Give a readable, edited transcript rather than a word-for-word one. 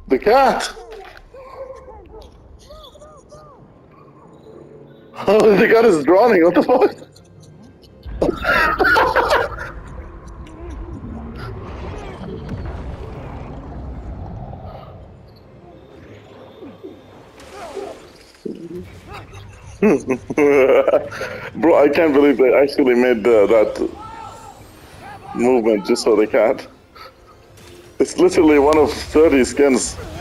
The cat! Oh, the cat is drowning, what the fuck? Bro, I can't believe they actually made that movement just for the cat. It's literally one of 30 skins.